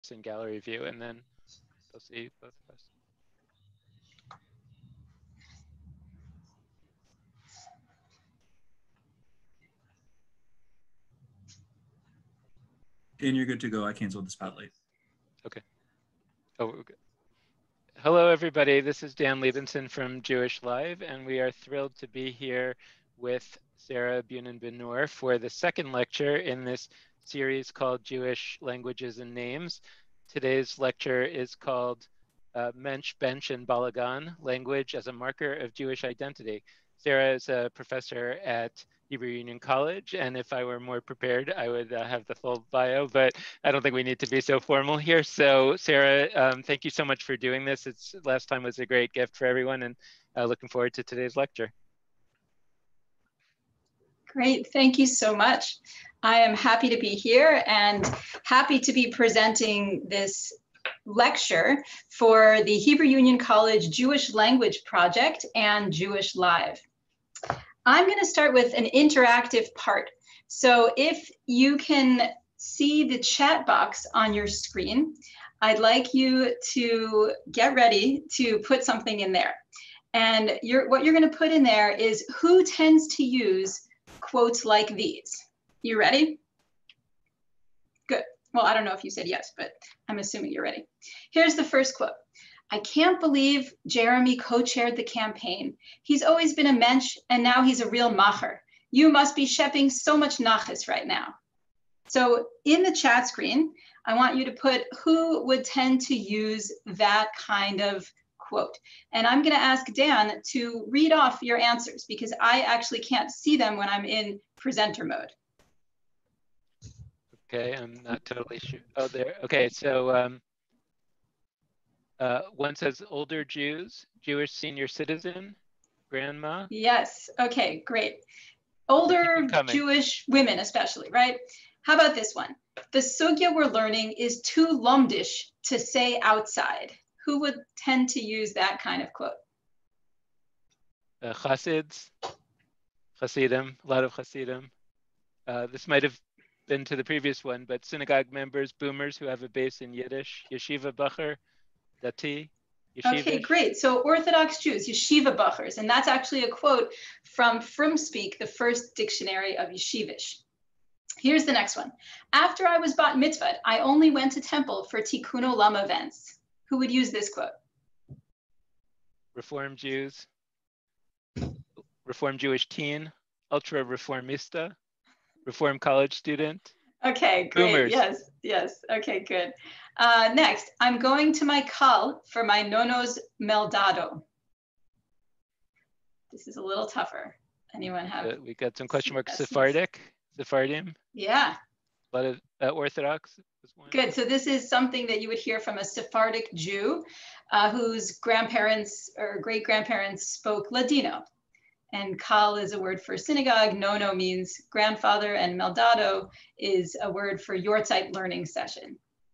it's in gallery view, and then they'll see both of us. And you're good to go. I canceled the spotlight. Okay. Oh, okay. Hello, everybody. This is Dan Liebenson from Jewish Live, and we are thrilled to be here with Sarah Bunin-Ben-Nur for the second lecture in this series called Jewish Languages and Names. Today's lecture is called Mensch, Bentsh, and Balagan, Language as a Marker of Jewish Identity. Sarah is a professor at Hebrew Union College, and if I were more prepared, I would have the full bio, but I don't think we need to be so formal here. So Sarah, thank you so much for doing this. Last time was a great gift for everyone, and looking forward to today's lecture. Great, thank you so much. I am happy to be here and happy to be presenting this lecture for the Hebrew Union College Jewish Language Project and Jewish Live. I'm going to start with an interactive part. So if you can see the chat box on your screen, I'd like you to get ready to put something in there. And what you're going to put in there is who tends to use quotes like these. You ready? Good. Well, I don't know if you said yes, but I'm assuming you're ready. Here's the first quote. I can't believe Jeremy co-chaired the campaign. He's always been a mensch, and now he's a real macher. You must be shepping so much nachas right now. So in the chat screen, I want you to put who would tend to use that kind of quote. And I'm going to ask Dan to read off your answers because I actually can't see them when I'm in presenter mode. Okay, I'm not totally sure. Oh, there. Okay, so one says older Jews, Jewish senior citizen, grandma. Yes, okay, great. Older Jewish women especially, right? How about this one? The sugya we're learning is too lomdish to say outside. Who would tend to use that kind of quote? Chassidim, a lot of Chassidim. This might have been to the previous one, but synagogue members, boomers who have a base in Yiddish, yeshiva bacher, dati, yeshivish. Okay, great. So Orthodox Jews, yeshiva bachers, and that's actually a quote from Frumspeak, the first dictionary of yeshivish. Here's the next one. After I was bat mitzvahed, I only went to temple for tikkun olam events. Who would use this quote? Reform Jews, Reform Jewish teen, ultra reformista, Reform college student. Okay, great. Boomers. Yes, yes. Okay, good. Next, I'm going to my kal for my nono's meldado. This is a little tougher. Anyone have? We got some question marks. Sephardim. Yeah. A lot of Orthodox. Good. So this is something that you would hear from a Sephardic Jew whose grandparents or great-grandparents spoke Ladino. And kal is a word for synagogue, nono means grandfather, and meldado is a word for yahrzeit learning session.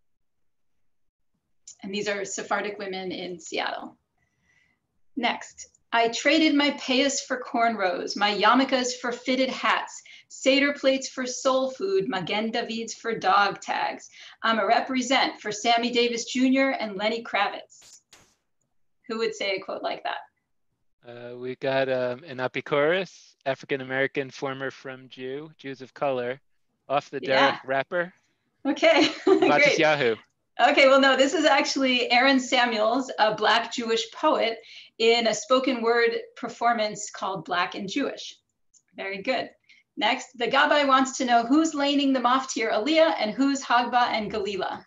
And these are Sephardic women in Seattle. Next, I traded my payas for cornrows, my yarmulkes for fitted hats, Seder plates for soul food, Magen Davids for dog tags. I'm a represent for Sammy Davis Jr. and Lenny Kravitz. Who would say a quote like that? We got an Apikoros, African-American, former from Jews of color, off the derech rapper. Okay, great. Yahoo. Okay, well, no, this is actually Aaron Samuels, a Black Jewish poet in a spoken word performance called Black and Jewish. Very good. Next, the Gabbai wants to know who's laning the Maftir Aliyah and who's Hagba and Galila.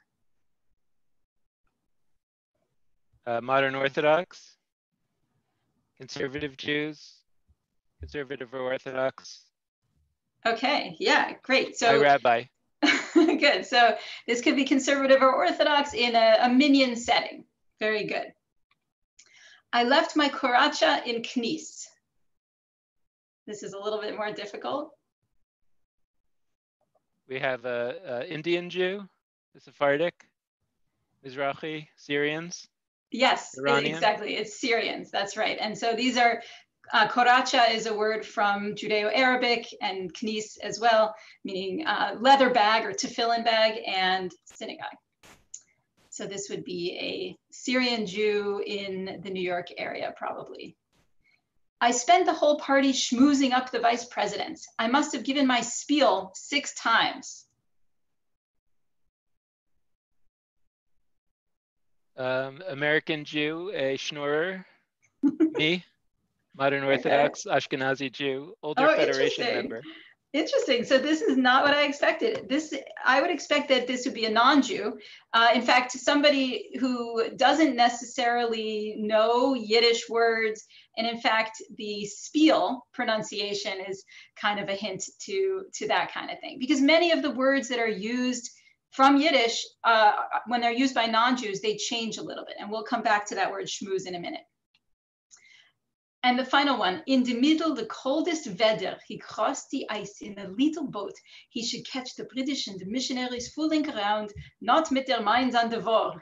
Modern Orthodox, conservative Jews, conservative or Orthodox. Okay, yeah, great. So, my rabbi. Good. So this could be conservative or Orthodox in a minyan setting. Very good. I left my koracha in Knis. This is a little bit more difficult. We have a Indian Jew, the Sephardic, Mizrahi, Syrians. Yes, Iranian. Exactly. It's Syrians. That's right. And so these are, koracha is a word from Judeo-Arabic and knis as well, meaning leather bag or tefillin bag and synagogue. So this would be a Syrian Jew in the New York area, probably. I spent the whole party schmoozing up the vice president. I must have given my spiel 6 times. American Jew, a schnorrer. Me, modern Orthodox, Ashkenazi Jew, older Federation member. Interesting. So this is not what I expected. I would expect that this would be a non-Jew. In fact, somebody who doesn't necessarily know Yiddish words. And in fact, the spiel pronunciation is kind of a hint to that kind of thing. Because many of the words that are used from Yiddish, when they're used by non-Jews, they change a little bit. And we'll come back to that word schmooze in a minute. And the final one, in the middle, the coldest weather, he crossed the ice in a little boat. He should catch the British and the missionaries fooling around, not mit their minds on the war.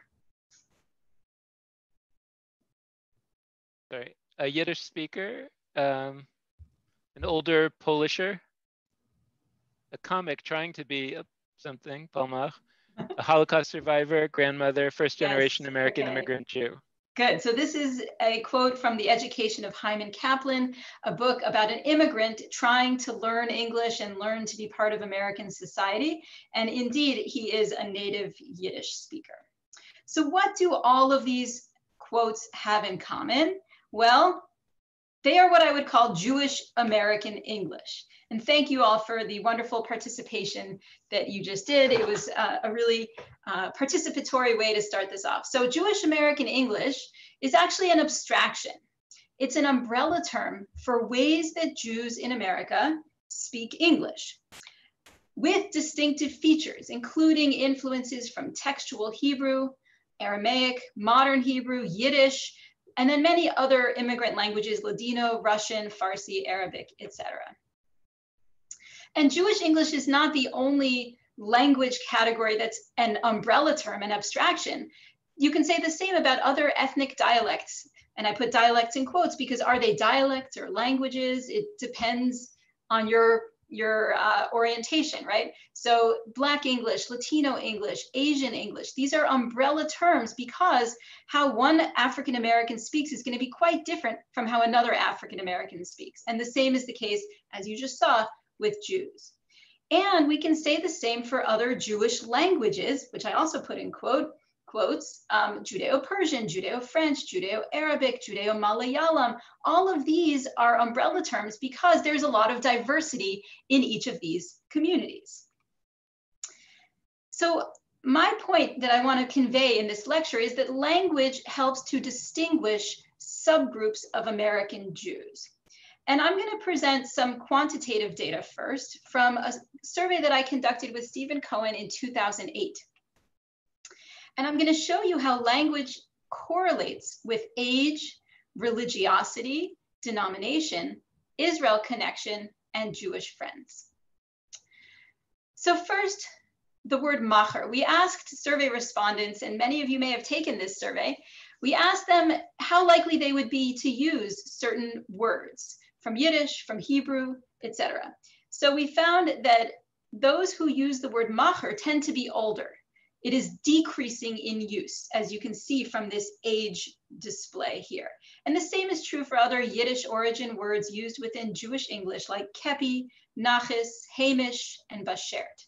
Sorry, a Yiddish speaker, an older Polisher, a comic trying to be something, Palmach, a Holocaust survivor, grandmother, first generation American immigrant Jew. Good. So this is a quote from The Education of Hyman Kaplan, a book about an immigrant trying to learn English and learn to be part of American society. And indeed, he is a native Yiddish speaker. So what do all of these quotes have in common? Well, they are what I would call Jewish American English. And thank you all for the wonderful participation that you just did. It was a really participatory way to start this off. So Jewish American English is actually an abstraction. It's an umbrella term for ways that Jews in America speak English, with distinctive features, including influences from textual Hebrew, Aramaic, modern Hebrew, Yiddish, and then many other immigrant languages, Ladino, Russian, Farsi, Arabic, etc. And Jewish English is not the only language category that's an umbrella term, an abstraction. You can say the same about other ethnic dialects. And I put dialects in quotes because are they dialects or languages? It depends on your orientation, right? So Black English, Latino English, Asian English, these are umbrella terms because how one African American speaks is going to be quite different from how another African American speaks. And the same is the case, as you just saw, with Jews. And we can say the same for other Jewish languages, which I also put in quotes, Judeo-Persian, Judeo-French, Judeo-Arabic, Judeo-Malayalam. All of these are umbrella terms because there's a lot of diversity in each of these communities. So my point that I want to convey in this lecture is that language helps to distinguish subgroups of American Jews. And I'm going to present some quantitative data first from a survey that I conducted with Stephen Cohen in 2008. And I'm going to show you how language correlates with age, religiosity, denomination, Israel connection, and Jewish friends. So first, the word macher. We asked survey respondents, and many of you may have taken this survey, we asked them how likely they would be to use certain words from Yiddish, from Hebrew, etc. So we found that those who use the word macher tend to be older. It is decreasing in use, as you can see from this age display here. And the same is true for other Yiddish origin words used within Jewish English, like kepi, nachis, hamish, and bashert.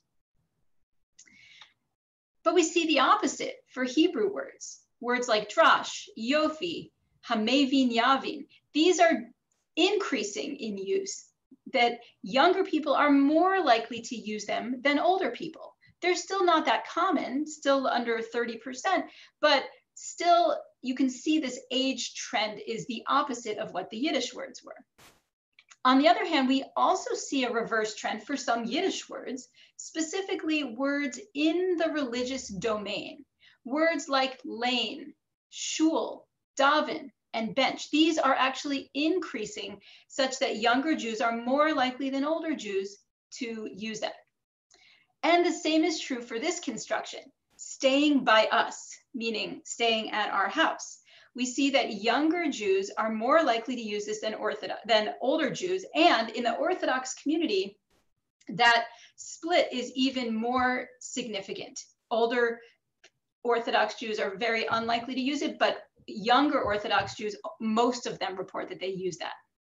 But we see the opposite for Hebrew words. Words like drash, yofi, hamevin, yavin. These are increasing in use, that younger people are more likely to use them than older people. They're still not that common, still under 30%, but still you can see this age trend is the opposite of what the Yiddish words were. On the other hand, we also see a reverse trend for some Yiddish words, specifically words in the religious domain. Words like lane, shul, daven, and Bentsh. These are actually increasing such that younger Jews are more likely than older Jews to use them. And the same is true for this construction, staying by us, meaning staying at our house. We see that younger Jews are more likely to use this than older Jews. And in the Orthodox community, that split is even more significant. Older Orthodox Jews are very unlikely to use it, but younger Orthodox Jews, most of them report that they use that.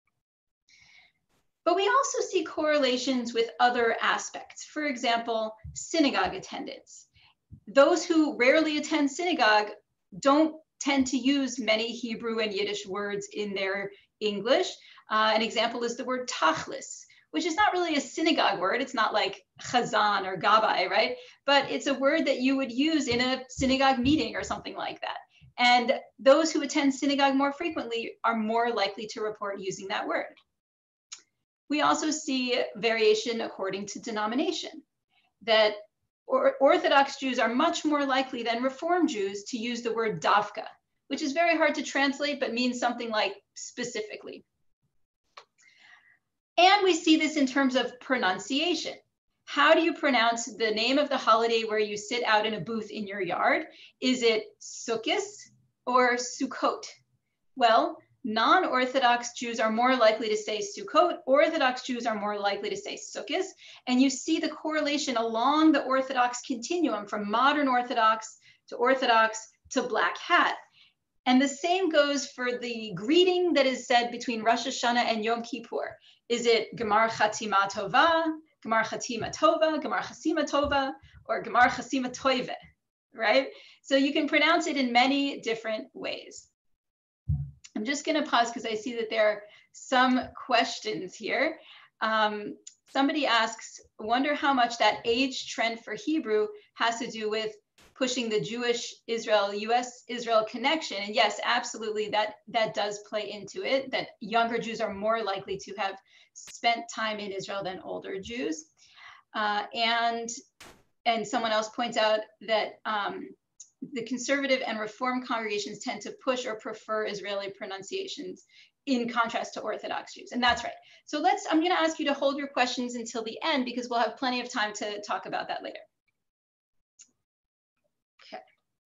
But we also see correlations with other aspects. For example, synagogue attendance. Those who rarely attend synagogue don't tend to use many Hebrew and Yiddish words in their English. An example is the word tachlis, which is not really a synagogue word. It's not like chazan or gabai, right? But it's a word that you would use in a synagogue meeting or something like that. And those who attend synagogue more frequently are more likely to report using that word. We also see variation according to denomination, that Orthodox Jews are much more likely than Reform Jews to use the word davka, which is very hard to translate, but means something like specifically. And we see this in terms of pronunciation. How do you pronounce the name of the holiday where you sit out in a booth in your yard? Is it Sukkot or Sukkot? Well, non-Orthodox Jews are more likely to say Sukkot. Orthodox Jews are more likely to say Sukkot. And you see the correlation along the Orthodox continuum from modern Orthodox to black hat. And the same goes for the greeting that is said between Rosh Hashanah and Yom Kippur. Is it Gemar Chatima Tova, Gemar Chatima Tova, Gemar Chasima Tova, or Gemar Chasima Toive, right? So you can pronounce it in many different ways. I'm just going to pause because I see that there are some questions here. Somebody asks, wonder how much that age trend for Hebrew has to do with pushing the Jewish-Israel, US-Israel connection. And yes, absolutely, that does play into it, that younger Jews are more likely to have spent time in Israel than older Jews. And someone else points out that the conservative and Reform congregations tend to push or prefer Israeli pronunciations in contrast to Orthodox Jews. And that's right. So I'm going to ask you to hold your questions until the end because we'll have plenty of time to talk about that later. Okay.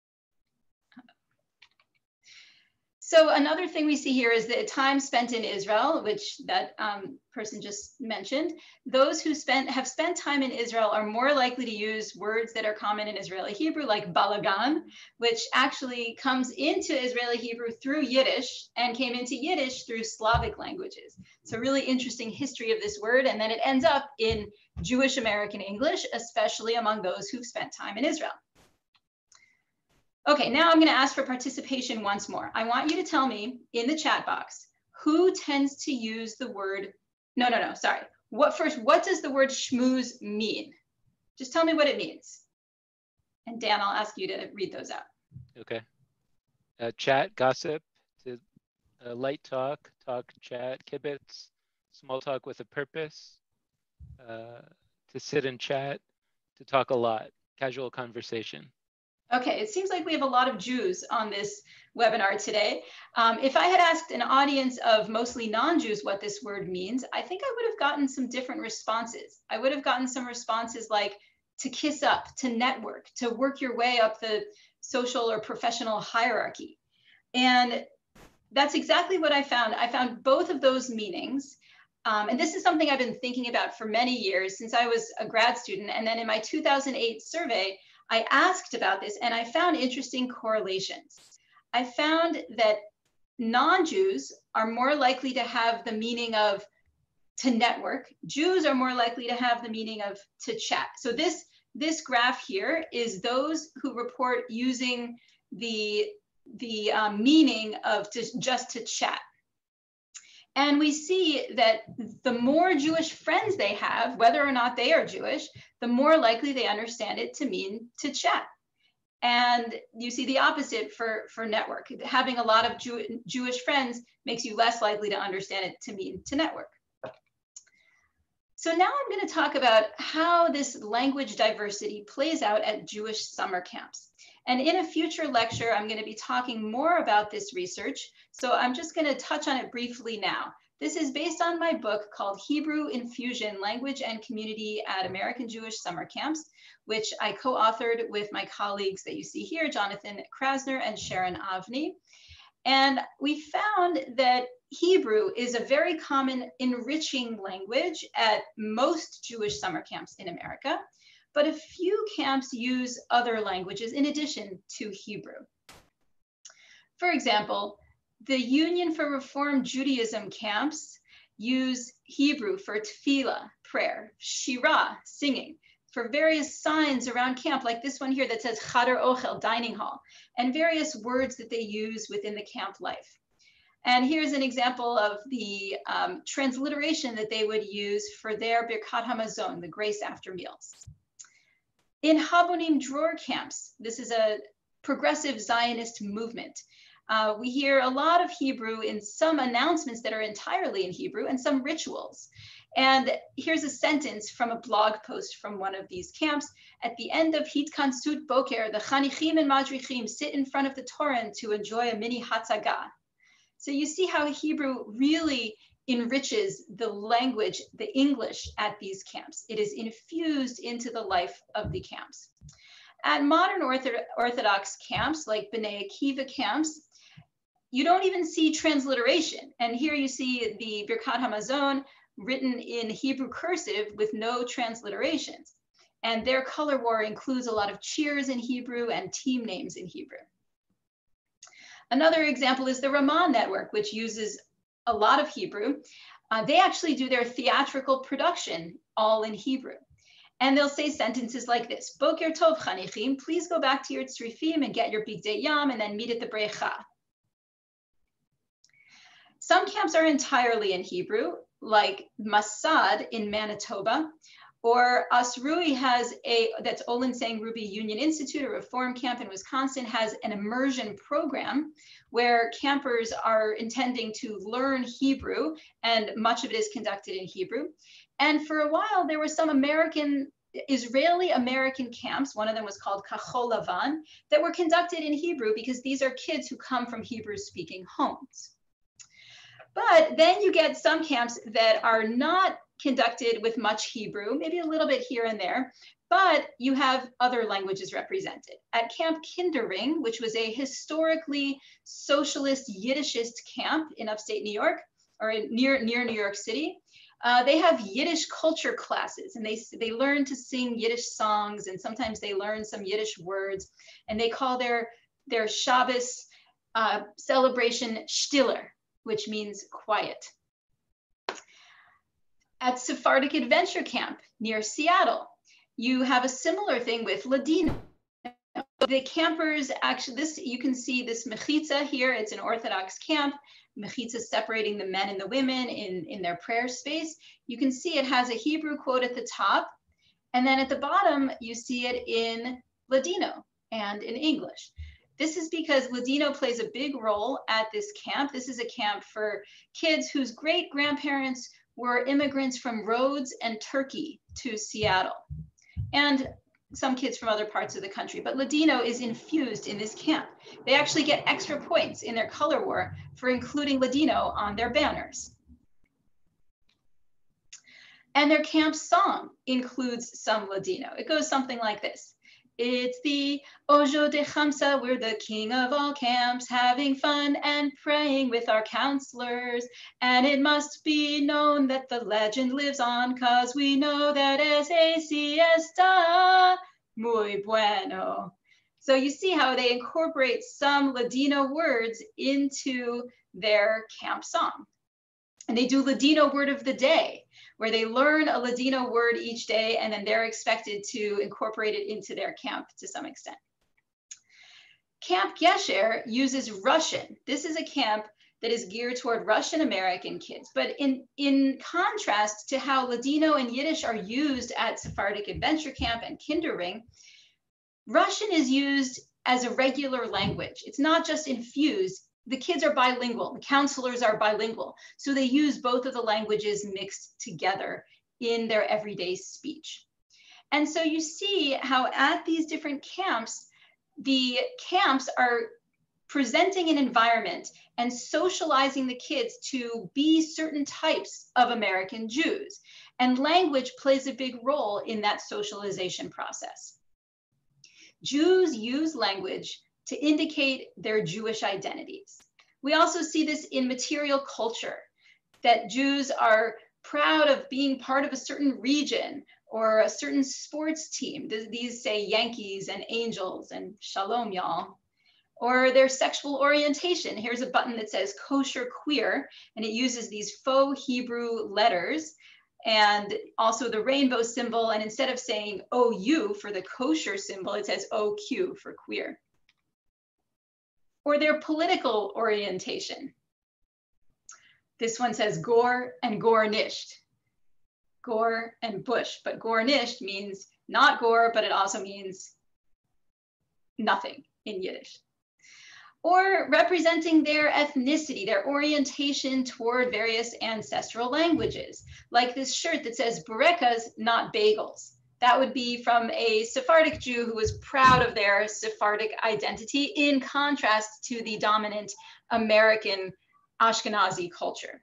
So another thing we see here is the time spent in Israel, which that person just mentioned. Those who have spent time in Israel are more likely to use words that are common in Israeli Hebrew, like Balagan, which actually comes into Israeli Hebrew through Yiddish and came into Yiddish through Slavic languages. It's a really interesting history of this word, and then it ends up in Jewish American English, especially among those who've spent time in Israel. Okay, now I'm going to ask for participation once more. I want you to tell me in the chat box who tends to use the word, sorry. What does the word schmooze mean? Just tell me what it means. And Dan, I'll ask you to read those out. Okay. Chat, gossip, to light talk, chat, kibitz, small talk with a purpose, to sit and chat, to talk a lot, casual conversation. Okay, it seems like we have a lot of Jews on this webinar today. If I had asked an audience of mostly non-Jews what this word means, I think I would have gotten some different responses. I would have gotten some responses like to kiss up, to network, to work your way up the social or professional hierarchy. And that's exactly what I found. I found both of those meanings. And this is something I've been thinking about for many years since I was a grad student. And then in my 2008 survey, I asked about this and I found interesting correlations. I found that non-Jews are more likely to have the meaning of to network. Jews are more likely to have the meaning of to chat. So this graph here is those who report using the meaning of just to chat. And we see that the more Jewish friends they have, whether or not they are Jewish, the more likely they understand it to mean to chat. And you see the opposite for network. Having a lot of Jewish friends makes you less likely to understand it to mean to network. So now I'm going to talk about how this language diversity plays out at Jewish summer camps. And in a future lecture, I'm going to be talking more about this research. So I'm just going to touch on it briefly now. This is based on my book called Hebrew Infusion, Language and Community at American Jewish Summer Camps, which I co-authored with my colleagues that you see here, Jonathan Krasner and Sharon Avni. And we found that Hebrew is a very common enriching language at most Jewish summer camps in America. but a few camps use other languages in addition to Hebrew. For example, the Union for Reform Judaism camps use Hebrew for tefillah, prayer, shirah, singing, for various signs around camp, like this one here that says Chader Ochel, dining hall, and various words that they use within the camp life. And here's an example of the transliteration that they would use for their Birkat HaMazon, the grace after meals. In Habonim Dror camps, this is a progressive Zionist movement. We hear a lot of Hebrew in some announcements that are entirely in Hebrew and some rituals. And here's a sentence from a blog post from one of these camps. At the end of Hitkansut Boker, the Chanichim and Madrichim sit in front of the Torah to enjoy a mini Hatzaga. So you see how Hebrew really enriches the language, the English at these camps. It is infused into the life of the camps. At modern Orthodox camps, like Bnei Akiva camps, you don't even see transliteration. And here you see the Birkat HaMazon written in Hebrew cursive with no transliterations. And their color war includes a lot of cheers in Hebrew and team names in Hebrew. Another example is the Ramah Network, which uses a lot of Hebrew. They actually do their theatrical production all in Hebrew. And they'll say sentences like this: Boker Tov Chanichim, please go back to your tzrifim and get your bigdei yam and then meet at the brecha. Some camps are entirely in Hebrew, like Masad in Manitoba, or Asrui has that's Olin Sang Ruby Union Institute, a reform camp in Wisconsin, has an immersion program where campers are intending to learn Hebrew, and much of it is conducted in Hebrew. And for a while, there were some Israeli-American camps, one of them was called Kachol Lavan, that were conducted in Hebrew because these are kids who come from Hebrew-speaking homes. But then you get some camps that are not conducted with much Hebrew, maybe a little bit here and there, but you have other languages represented. At Camp Kindering, which was a historically socialist Yiddishist camp in upstate New York, or near New York City, they have Yiddish culture classes, and they learn to sing Yiddish songs, and sometimes they learn some Yiddish words, and they call their Shabbos celebration Stiller, which means quiet. At Sephardic Adventure Camp near Seattle, you have a similar thing with Ladino. The campers actually, you can see this mechitza here. It's an Orthodox camp. Mechitza separating the men and the women in their prayer space. You can see it has a Hebrew quote at the top, and then at the bottom, you see it in Ladino and in English. This is because Ladino plays a big role at this camp. This is a camp for kids whose great-grandparents were immigrants from Rhodes and Turkey to Seattle, and some kids from other parts of the country. But Ladino is infused in this camp. They actually get extra points in their color war for including Ladino on their banners. And their camp song includes some Ladino. It goes something like this. It's the Ojo de Chamsa, we're the king of all camps, having fun and praying with our counselors. And it must be known that the legend lives on, cause we know that ese está muy bueno. So you see how they incorporate some Ladino words into their camp song. And they do Ladino word of the day, where they learn a Ladino word each day, and then they're expected to incorporate it into their camp to some extent. Camp Gesher uses Russian. This is a camp that is geared toward Russian American kids. But in contrast to how Ladino and Yiddish are used at Sephardic Adventure Camp and Kindering, Russian is used as a regular language. It's not just infused. The kids are bilingual, the counselors are bilingual. So they use both of the languages mixed together in their everyday speech. And so you see how at these different camps, the camps are presenting an environment and socializing the kids to be certain types of American Jews. And language plays a big role in that socialization process. Jews use language to indicate their Jewish identities. We also see this in material culture, that Jews are proud of being part of a certain region or a certain sports team. These say Yankees and Angels and Shalom y'all. Or their sexual orientation. Here's a button that says kosher queer, and it uses these faux Hebrew letters and also the rainbow symbol. And instead of saying OU for the kosher symbol, it says OQ for queer. Or their political orientation. This one says Gore and Gore nisht. Gore and Bush, but Gore nisht means not Gore, but it also means nothing in Yiddish. Or representing their ethnicity, their orientation toward various ancestral languages, like this shirt that says Burekas, not bagels. That would be from a Sephardic Jew who was proud of their Sephardic identity in contrast to the dominant American Ashkenazi culture.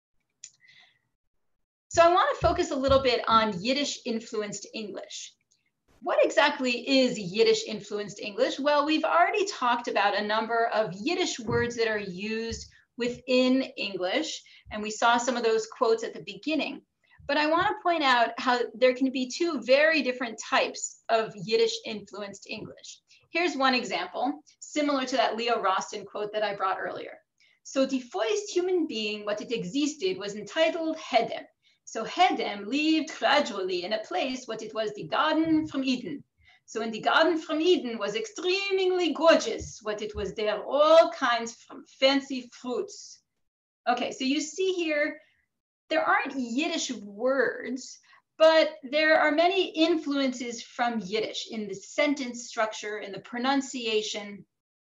So I want to focus a little bit on Yiddish influenced English. What exactly is Yiddish influenced English? Well, we've already talked about a number of Yiddish words that are used within English, and we saw some of those quotes at the beginning. But I want to point out how there can be two very different types of Yiddish influenced English. Here's one example, similar to that Leo Roston quote that I brought earlier. So the first human being, what it existed, was entitled Hedem. So Hedem lived gradually in a place what it was the Garden from Eden. So in the Garden from Eden was extremely gorgeous, what it was there, all kinds from fancy fruits. Okay, so you see here, there aren't Yiddish words, but there are many influences from Yiddish in the sentence structure, in the pronunciation.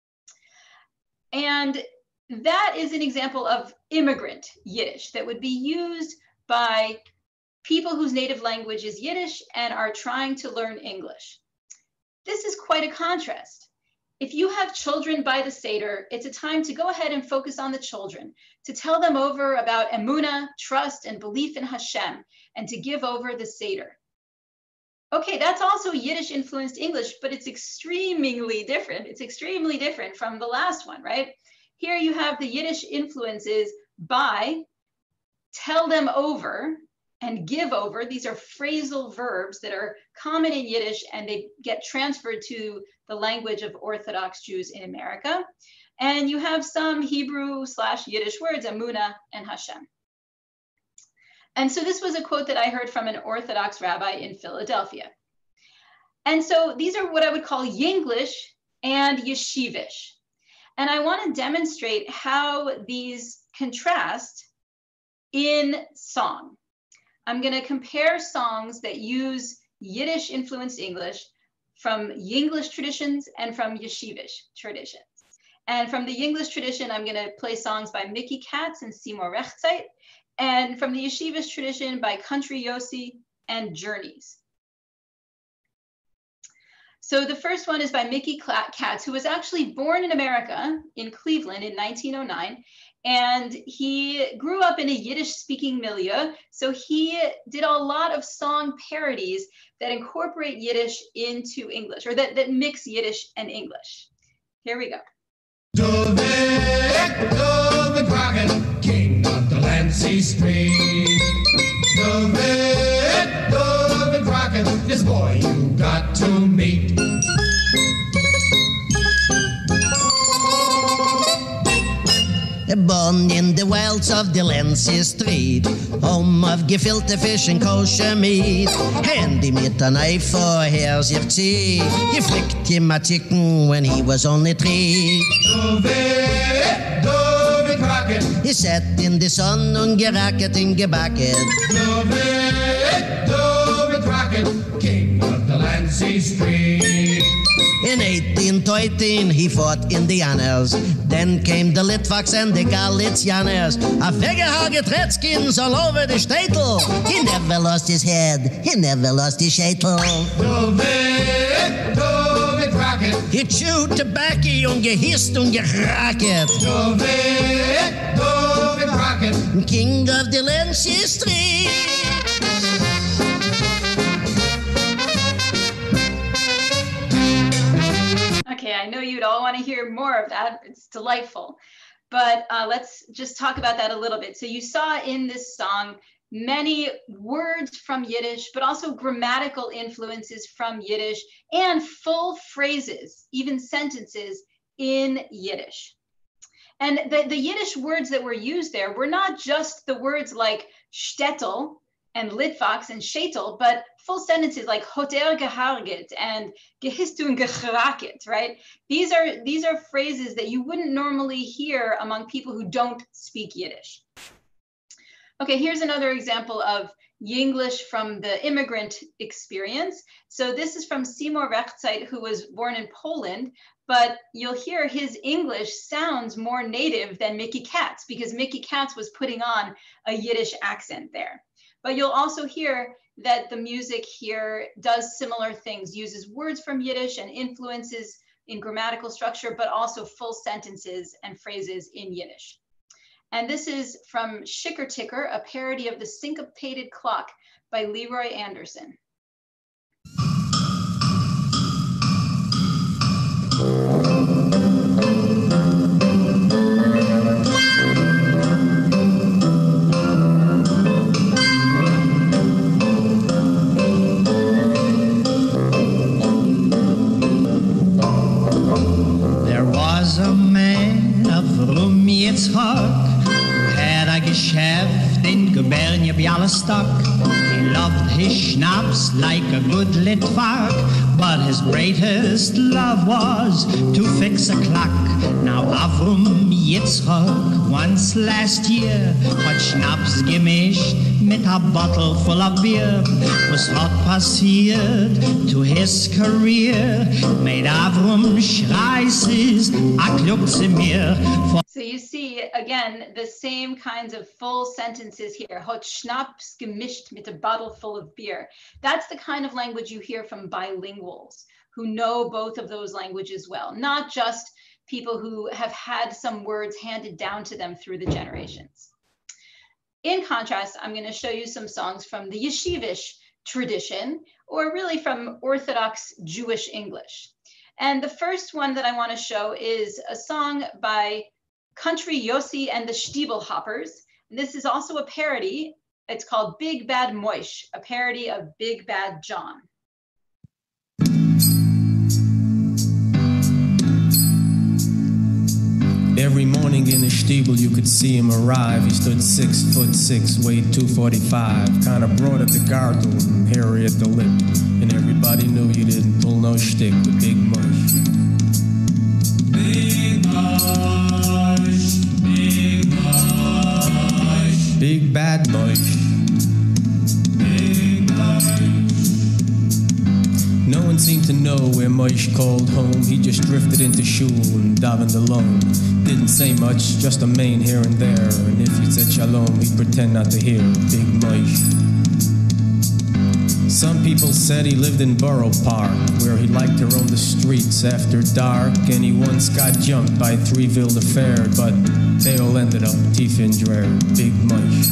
And that is an example of immigrant Yiddish that would be used by people whose native language is Yiddish and are trying to learn English. This is quite a contrast. If you have children by the Seder, it's a time to go ahead and focus on the children, to tell them over about emunah, trust, and belief in Hashem, and to give over the Seder. Okay, that's also Yiddish influenced English, but it's extremely different. It's extremely different from the last one, right? Here you have the Yiddish influences by tell them over and give over. These are phrasal verbs that are common in Yiddish, and they get transferred to the language of Orthodox Jews in America. And you have some Hebrew/Yiddish words, emunah and Hashem. And so this was a quote that I heard from an Orthodox rabbi in Philadelphia. And so these are what I would call Yinglish and Yeshivish. And I want to demonstrate how these contrast in song. I'm going to compare songs that use Yiddish influenced English from Yinglish traditions and from Yeshivish traditions. And from the Yinglish tradition, I'm going to play songs by Mickey Katz and Seymour Rechtzeit, and from the Yeshivish tradition by Country Yossi and Journeys. So the first one is by Mickey Katz, who was actually born in America, in Cleveland in 1909. And he grew up in a Yiddish-speaking milieu, so he did a lot of song parodies that incorporate Yiddish into English, or that mix Yiddish and English. Here we go. David Crockett, king of the Lancey Street. David Crockett, this boy you got to meet. Born in the wilds of the Lancey Street, home of gefilte fish and kosher meat. Handy mit a knife for hair sich zieh. He flicked him a chicken when he was only 3. David Crockett. He sat in the sun und geracket and gebacket. David Crockett, king of the Lancey Street. In 1813 he fought Indianers. Then came the Litvaks and the Galicianers. A figure-hugged redskins all over the statel. He never lost his head, he never lost his schätel. David Crockett. He chewed tobacco und gehisst und geracket. David Crockett. King of the Lancey Street. Okay, I know you'd all want to hear more of that. It's delightful. But let's just talk about that a little bit. So you saw in this song many words from Yiddish, but also grammatical influences from Yiddish and full phrases, even sentences in Yiddish. And the Yiddish words that were used there were not just the words like shtetl and Litvax and shetel, but full sentences like hoter gehargit and gehistun gechraket, right? These are phrases that you wouldn't normally hear among people who don't speak Yiddish. Okay, here's another example of Yinglish from the immigrant experience. So this is from Seymour Rechtzeit, who was born in Poland, but you'll hear his English sounds more native than Mickey Katz because Mickey Katz was putting on a Yiddish accent there. But you'll also hear that the music here does similar things, uses words from Yiddish and influences in grammatical structure, but also full sentences and phrases in Yiddish. And this is from Shicker Ticker, a parody of the Syncopated Clock by Leroy Anderson. There was a man of Yitzchak, had a Geschäft in Gubernia Bialystok. He loved his schnapps like a good Litvak, but his greatest love was to fix a clock. Now Avrum Yitzchak once last year hat Schnaps gemischt mit a bottle full of beer. Was hat passiert to his career? Made Avrum schreises a klug zu mir. So you see, again, the same kinds of full sentences here. Hat Schnaps gemischt mit a bottle full of beer. That's the kind of language you hear from bilinguals who know both of those languages well, not just people who have had some words handed down to them through the generations. In contrast, I'm going to show you some songs from the Yeshivish tradition, or really from Orthodox Jewish English. And the first one that I want to show is a song by Country Yossi and the Stiebel Hoppers. And this is also a parody. It's called Big Bad Moish, a parody of Big Bad John. Every morning in the Stiebel you could see him arrive. He stood 6'6", weighed 245, kinda broad at the gargle and hairy at the lip. And everybody knew you didn't pull no shtick with Big Mush. Big Mush, Big Mush, Big Bad Mush, Big Mush. No one seemed to know where Moish called home. He just drifted into shul and davened alone. Didn't say much, just a main here and there. And if you said shalom, he'd pretend not to hear. Big Moish. Some people said he lived in Borough Park, where he liked to roam the streets after dark. And he once got jumped by 3 Wilde Fair, but they all ended up teeth in drear. Big Moish.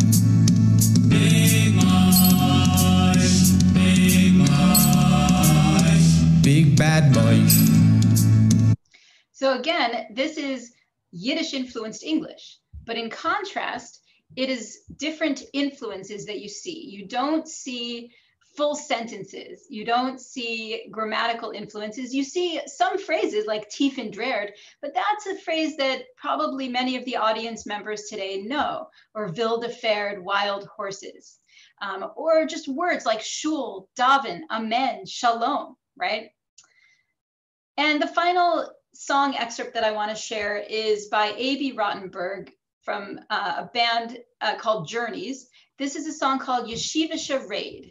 Big Moish, Big Moish, Big Bad Moish. So again, this is Yiddish influenced English, but in contrast, it is different influences that you see. You don't see full sentences. You don't see grammatical influences. You see some phrases like tief and dreard, but that's a phrase that probably many of the audience members today know, or wilde fared, wild horses, or just words like shul, daven, amen, shalom, right? And the final song excerpt that I want to share is by A.B. Rottenberg from a band called Journeys. This is a song called Yeshivisha Raid.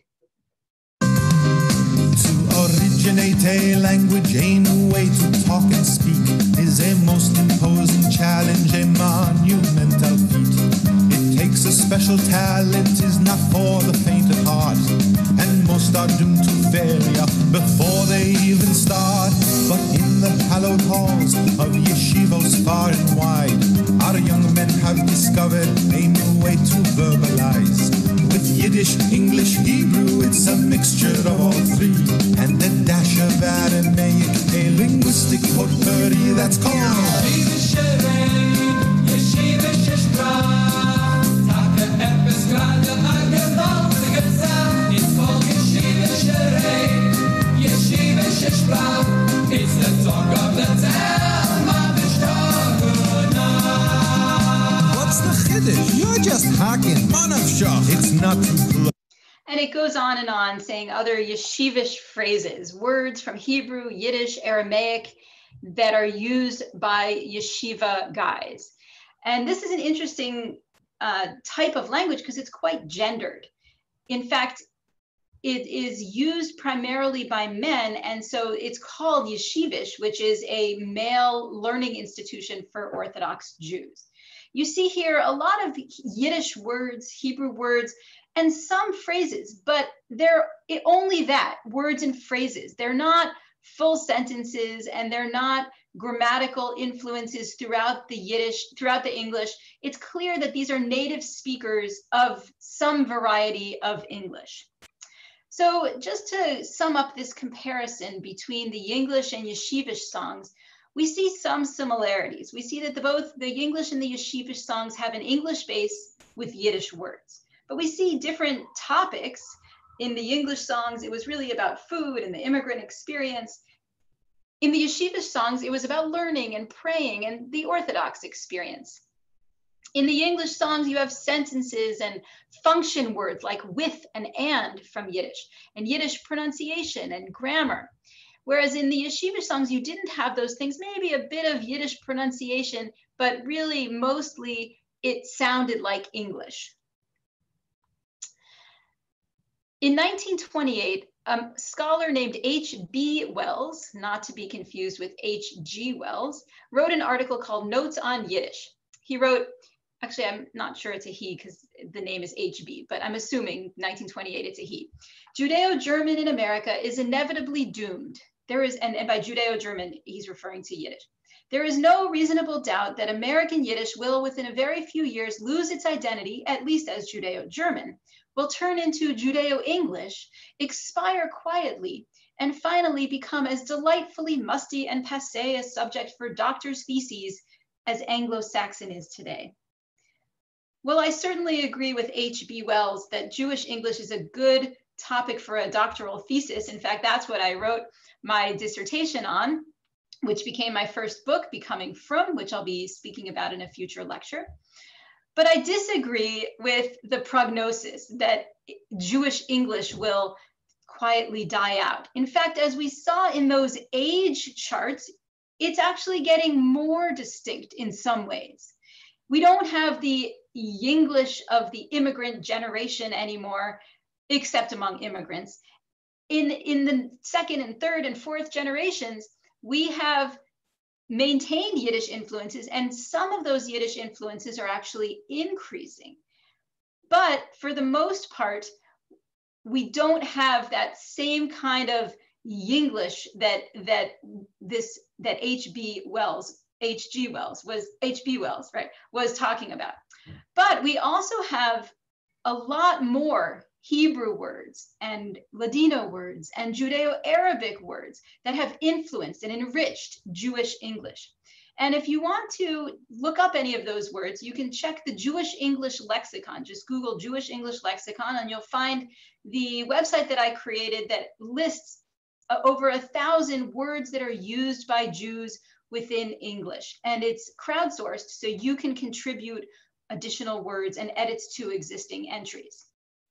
To originate a language, a new way to talk and speak, is a most imposing challenge, a monumental feat. It takes a special talent, is not for the faint of heart, and most are doomed to failure before they even start. But in the hallowed halls of yeshivos far and wide, our young men have discovered a new way to verbalize. With Yiddish, English, Hebrew, it's a mixture of all three, and a dash of Aramaic, a linguistic potpourri that's called Yeshivisha Raid, Yeshivisha Sprach, Tage Epes gerade talking. It's not too And it goes on saying other yeshivish phrases, words from Hebrew, Yiddish, Aramaic that are used by yeshiva guys. And this is an interesting type of language because it's quite gendered. In fact, it is used primarily by men, and so it's called yeshivish, which is a male learning institution for Orthodox Jews. You see here a lot of Yiddish words, Hebrew words, and some phrases, but they're only that, words and phrases. They're not full sentences, and they're not grammatical influences throughout the Yiddish, throughout the English. It's clear that these are native speakers of some variety of English. So just to sum up this comparison between the English and Yeshivish songs, we see some similarities. We see that both the English and the Yeshivish songs have an English base with Yiddish words, but we see different topics. In the English songs, it was really about food and the immigrant experience. In the Yeshivish songs, it was about learning and praying and the Orthodox experience. In the English songs, you have sentences and function words like with and from Yiddish, and Yiddish pronunciation and grammar. Whereas in the Yeshivish songs, you didn't have those things, maybe a bit of Yiddish pronunciation, but really mostly it sounded like English. In 1928, a scholar named H.B. Wells, not to be confused with H.G. Wells, wrote an article called Notes on Yiddish. He wrote, actually, I'm not sure it's a he because the name is H.B., but I'm assuming 1928 it's a he. Judeo-German in America is inevitably doomed. There is, and by Judeo-German, he's referring to Yiddish. There is no reasonable doubt that American Yiddish will, within a very few years, lose its identity, at least as Judeo-German, will turn into Judeo-English, expire quietly, and finally become as delightfully musty and passé a subject for doctors' theses as Anglo-Saxon is today. Well, I certainly agree with H.B. Wells that Jewish English is a good topic for a doctoral thesis. In fact, that's what I wrote my dissertation on, which became my first book, Becoming From, which I'll be speaking about in a future lecture. But I disagree with the prognosis that Jewish English will quietly die out. In fact, as we saw in those age charts, it's actually getting more distinct in some ways. We don't have the English of the immigrant generation anymore, except among immigrants. In the second and third and fourth generations, we have maintained Yiddish influences, and some of those Yiddish influences are actually increasing. But for the most part, we don't have that same kind of Yinglish that H.G. Wells was talking about. But we also have a lot more Hebrew words and Ladino words and Judeo-Arabic words that have influenced and enriched Jewish English. And if you want to look up any of those words, you can check the Jewish English Lexicon. Just Google Jewish English Lexicon and you'll find the website that I created that lists over 1,000 words that are used by Jews within English. And it's crowdsourced, so you can contribute additional words and edits to existing entries.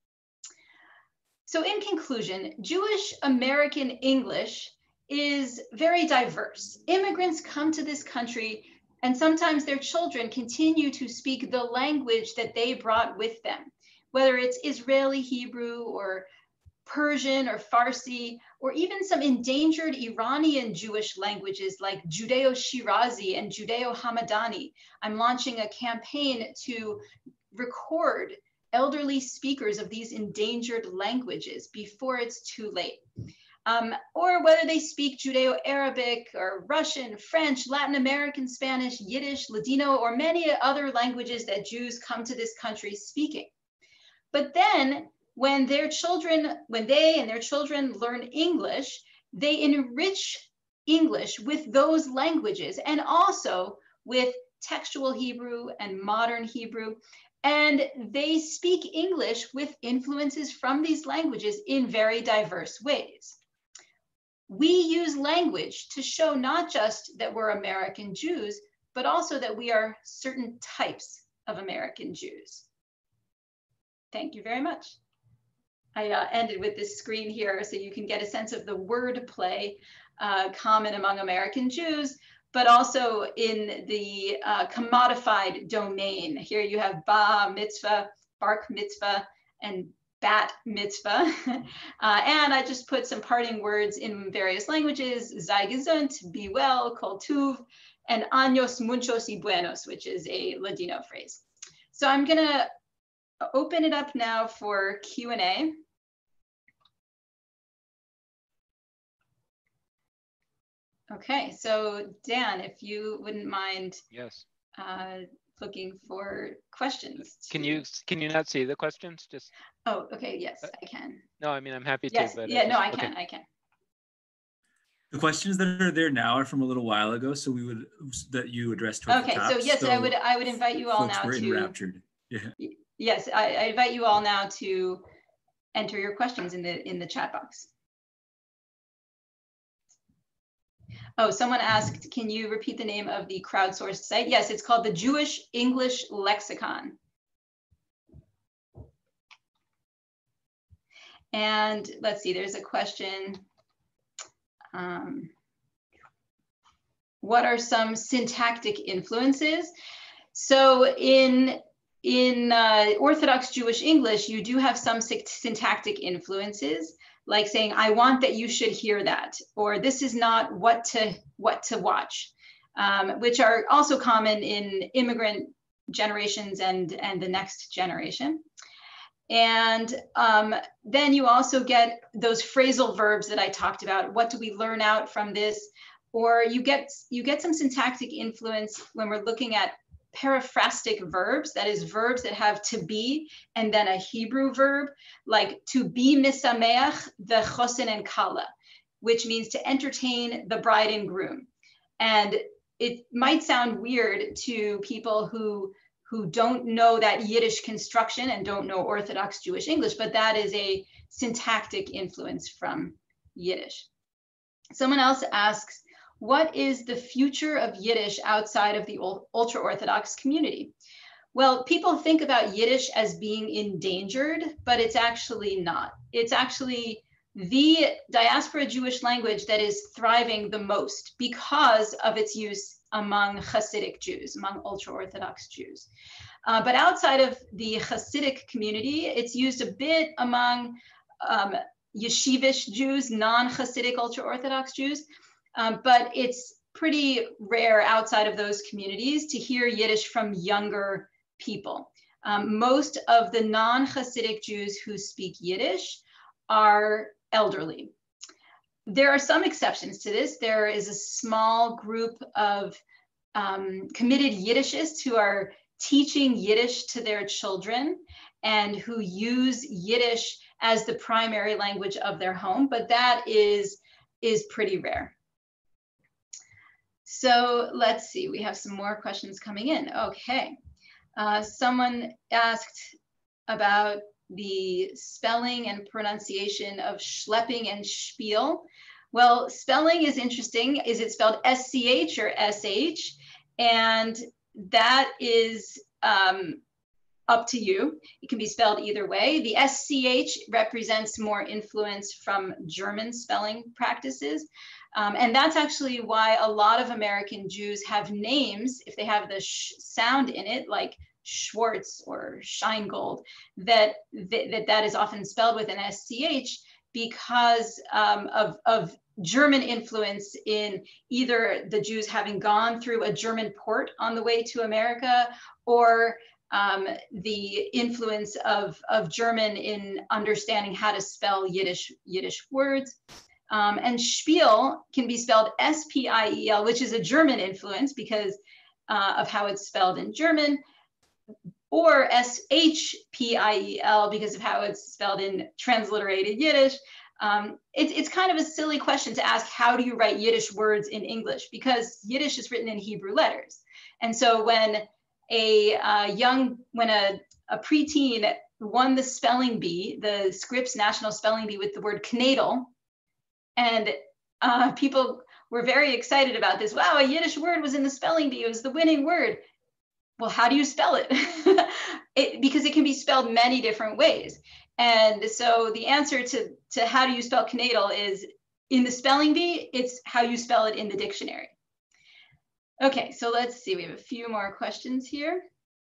So in conclusion, Jewish American English is very diverse. Immigrants come to this country and sometimes their children continue to speak the language that they brought with them, whether it's Israeli Hebrew or Persian or Farsi, or even some endangered Iranian Jewish languages like Judeo-Shirazi and Judeo-Hamadani. I'm launching a campaign to record elderly speakers of these endangered languages before it's too late. Or whether they speak Judeo-Arabic or Russian, French, Latin American Spanish, Yiddish, Ladino, or many other languages that Jews come to this country speaking. But then when they and their children learn English, they enrich English with those languages and also with textual Hebrew and modern Hebrew. And they speak English with influences from these languages in very diverse ways. We use language to show not just that we're American Jews, but also that we are certain types of American Jews. Thank you very much. I ended with this screen here so you can get a sense of the wordplay common among American Jews, but also in the commodified domain. Here you have bar mitzvah, bark mitzvah, and bat mitzvah. And I just put some parting words in various languages: sei gesund, be well, kol tuv, and años muchos y buenos, which is a Ladino phrase. So I'm gonna open it up now for Q&A. Okay, so Dan, if you wouldn't mind, yes, looking for questions. Can you not see the questions? Just oh, okay, yes, I can. No, I mean I'm happy yes, to. But yeah, no, I okay. can. I can. The questions that are there now are from a little while ago, so we would that you addressed towards okay, the top. so yes, so I would invite you all folks now were to. enraptured. Yeah. Yes, I invite you all now to enter your questions in the chat box. Oh, someone asked, can you repeat the name of the crowdsourced site? Yes, it's called the Jewish English Lexicon. And let's see, there's a question. What are some syntactic influences? So in Orthodox Jewish English, you do have some syntactic influences, like saying, I want that you should hear that, or this is not what to watch, which are also common in immigrant generations and the next generation. And then you also get those phrasal verbs that I talked about. What do we learn out from this? Or you get some syntactic influence when we're looking at periphrastic verbs, that is verbs that have to be and then a Hebrew verb, like to be misameach the chosen and kala, which means to entertain the bride and groom. And it might sound weird to people who don't know that Yiddish construction and don't know Orthodox Jewish English, but that is a syntactic influence from Yiddish. Someone else asks, what is the future of Yiddish outside of the ultra-Orthodox community? Well, people think about Yiddish as being endangered, but it's actually not. It's actually the diaspora Jewish language that is thriving the most because of its use among Hasidic Jews, among ultra-Orthodox Jews. But outside of the Hasidic community, it's used a bit among yeshivish Jews, non-Hasidic ultra-Orthodox Jews. But it's pretty rare outside of those communities to hear Yiddish from younger people. Most of the non-Hasidic Jews who speak Yiddish are elderly. There are some exceptions to this. There is a small group of committed Yiddishists who are teaching Yiddish to their children and who use Yiddish as the primary language of their home, but that is pretty rare. So let's see, we have some more questions coming in. Okay, someone asked about the spelling and pronunciation of schlepping and spiel. Well, spelling is interesting. Is it spelled SCH or SH? And that is up to you. It can be spelled either way. The SCH represents more influence from German spelling practices. And that's actually why a lot of American Jews have names, if they have the sh sound in it, like Schwartz or Scheingold, that is often spelled with an SCH because of German influence in either the Jews having gone through a German port on the way to America, or the influence of German in understanding how to spell Yiddish words. And spiel can be spelled S-P-I-E-L, which is a German influence because of how it's spelled in German, or S-H-P-I-E-L because of how it's spelled in transliterated Yiddish. It's kind of a silly question to ask, how do you write Yiddish words in English? Because Yiddish is written in Hebrew letters. And so when a preteen won the spelling bee, the Scripps National Spelling Bee, with the word knedel, and people were very excited about this. Wow, a Yiddish word was in the spelling bee. It was the winning word. Well, how do you spell it? because it can be spelled many different ways. And so the answer to how do you spell knatel is in the spelling bee, it's how you spell it in the dictionary. Okay, so let's see, we have a few more questions here.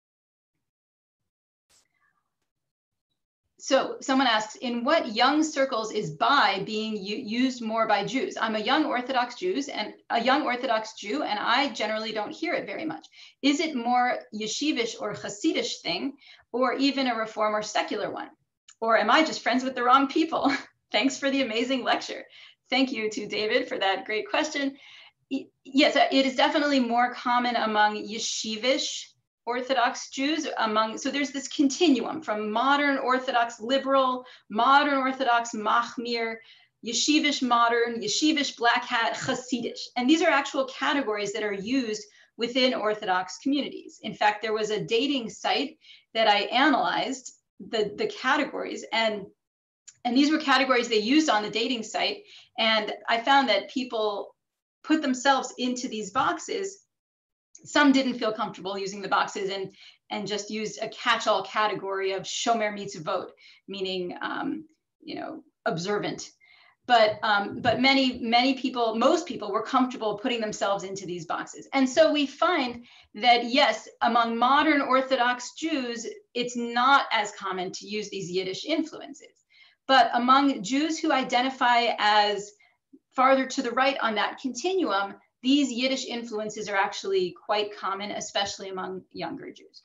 So someone asks, in what young circles is "by" being used more by Jews? I'm a young Orthodox Jew, and I generally don't hear it very much. Is it more yeshivish or Hasidish thing, or even a reform or secular one? Or am I just friends with the wrong people? Thanks for the amazing lecture. Thank you to David for that great question. Yes, it is definitely more common among yeshivish Orthodox Jews, so there's this continuum from modern Orthodox liberal, modern Orthodox machmir, yeshivish modern, yeshivish black hat, Hasidish. And these are actual categories that are used within Orthodox communities. In fact, there was a dating site that I analyzed the categories, and these were categories they used on the dating site. And I found that people put themselves into these boxes. Some didn't feel comfortable using the boxes and just used a catch-all category of shomer mitzvot, meaning observant. But many people, most people were comfortable putting themselves into these boxes. And so we find that yes, among modern Orthodox Jews, it's not as common to use these Yiddish influences. But among Jews who identify as farther to the right on that continuum, these Yiddish influences are actually quite common, especially among younger Jews.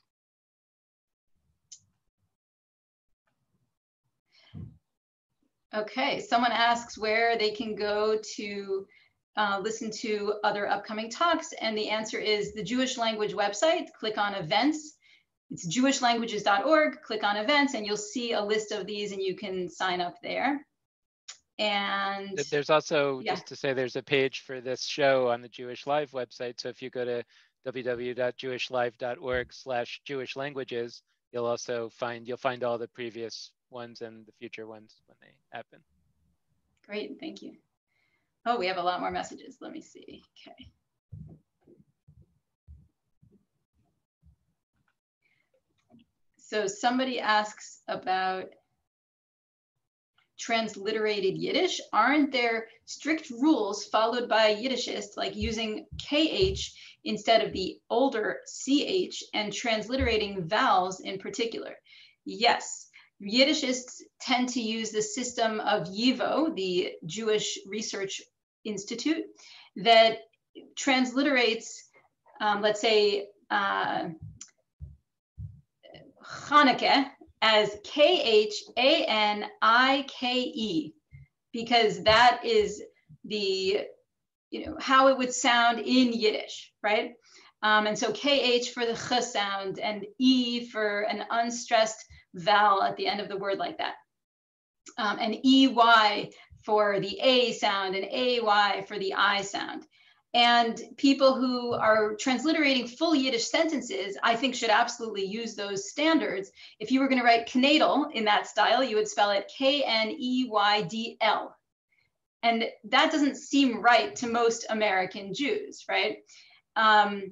Okay, someone asks where they can go to listen to other upcoming talks, and the answer is the Jewish language website. Click on events. It's jewishlanguages.org. Click on events, and you'll see a list of these, and you can sign up there. And there's also, just to say, there's a page for this show on the Jewish Live website. So if you go to www.jewishlive.org/Jewish languages, you'll find all the previous ones and the future ones when they happen. Great, thank you. Oh, we have a lot more messages. Let me see. Okay. So somebody asks about transliterated Yiddish. Aren't there strict rules followed by Yiddishists, like using KH instead of the older CH and transliterating vowels in particular? Yes, Yiddishists tend to use the system of YIVO, the Jewish Research Institute, that transliterates, let's say, Chanukah as Khanike, because that is the, how it would sound in Yiddish, right? And so KH for the ch sound and E for an unstressed vowel at the end of the word like that. And EY for the A sound and AY for the I sound. And people who are transliterating full Yiddish sentences, I think, should absolutely use those standards. If you were going to write knatel in that style, you would spell it KNEYDL. And that doesn't seem right to most American Jews, right? So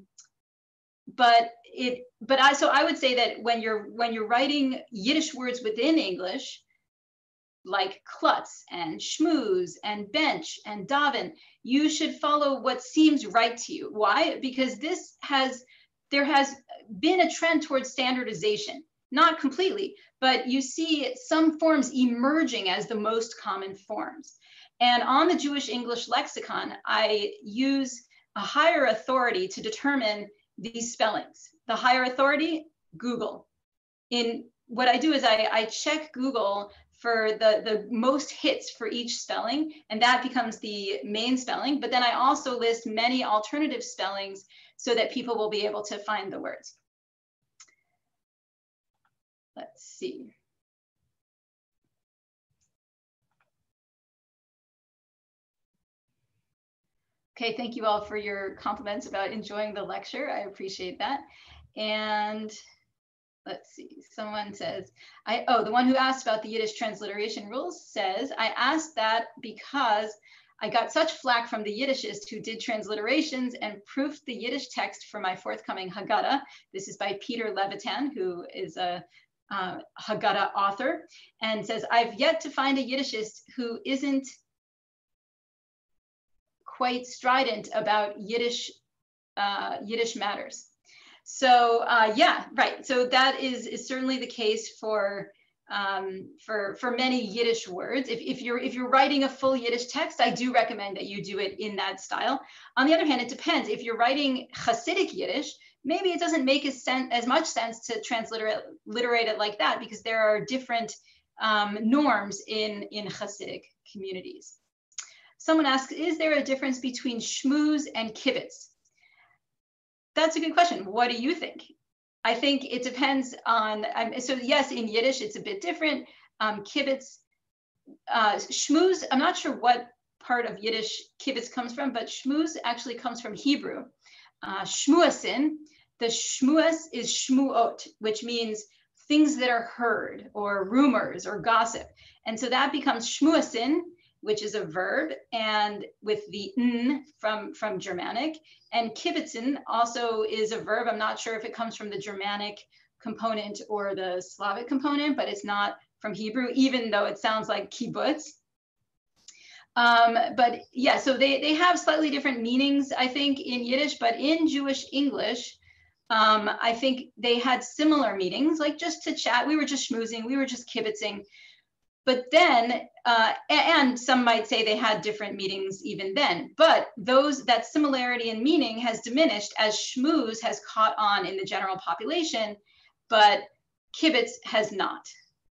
I would say that when you're writing Yiddish words within English, like klutz and schmooze and bench and daven, you should follow what seems right to you. Why? Because there has been a trend towards standardization, not completely, but you see some forms emerging as the most common forms. And on the Jewish English lexicon, I use a higher authority to determine these spellings. The higher authority, Google. What I do is I check Google for the most hits for each spelling, and that becomes the main spelling. But then I also list many alternative spellings so that people will be able to find the words. Let's see. Okay, thank you all for your compliments about enjoying the lecture. I appreciate that. And let's see, someone says, the one who asked about the Yiddish transliteration rules says, I asked that because I got such flack from the Yiddishist who did transliterations and proofed the Yiddish text for my forthcoming Haggadah. This is by Peter Levitan, who is a Haggadah author, and says, I've yet to find a Yiddishist who isn't quite strident about Yiddish matters. So yeah, right. So that is certainly the case for many Yiddish words. If you're writing a full Yiddish text, I do recommend that you do it in that style. On the other hand, it depends. If you're writing Hasidic Yiddish, maybe it doesn't make as much sense to transliterate it like that, because there are different norms in Hasidic communities. Someone asks, is there a difference between shmooze and kibbutz? That's a good question. What do you think? I think it depends on, so yes, in Yiddish, it's a bit different. Kibbutz, shmooze, I'm not sure what part of Yiddish kibbutz comes from, but shmooze actually comes from Hebrew. Shmuasin, the shmuas is shmuot, which means things that are heard or rumors or gossip. And so that becomes shmuasin, which is a verb, and with the n from Germanic. And kibbutzin also is a verb. I'm not sure if it comes from the Germanic component or the Slavic component, but it's not from Hebrew, even though it sounds like kibbutz. But yeah, so they have slightly different meanings, I think, in Yiddish, but in Jewish English, I think they had similar meanings, like just to chat. We were just schmoozing, we were just kibbutzing. But then, and some might say they had different meanings even then, but that similarity in meaning has diminished as schmooze has caught on in the general population, but kibbutz has not.